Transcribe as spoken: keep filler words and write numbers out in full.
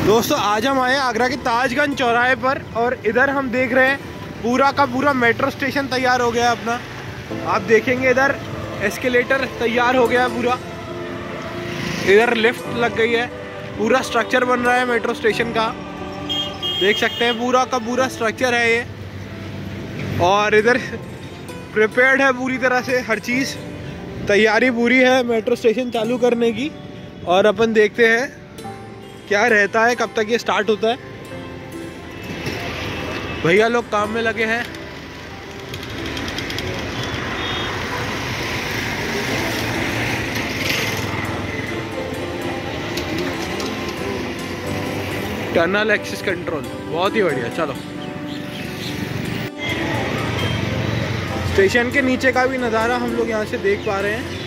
दोस्तों आज हम आए आगरा के ताजगंज चौराहे पर और इधर हम देख रहे हैं पूरा का पूरा मेट्रो स्टेशन तैयार हो गया है अपना। आप देखेंगे इधर एस्केलेटर तैयार हो गया है पूरा, इधर लिफ्ट लग गई है, पूरा स्ट्रक्चर बन रहा है मेट्रो स्टेशन का। देख सकते हैं पूरा का पूरा स्ट्रक्चर है ये, और इधर प्रिपेयर्ड है पूरी तरह से हर चीज़, तैयारी पूरी है मेट्रो स्टेशन चालू करने की। और अपन देखते हैं क्या रहता है, कब तक ये स्टार्ट होता है। भैया लोग काम में लगे हैं। टनल एक्सेस कंट्रोल बहुत ही बढ़िया। चलो स्टेशन के नीचे का भी नज़ारा हम लोग यहाँ से देख पा रहे हैं।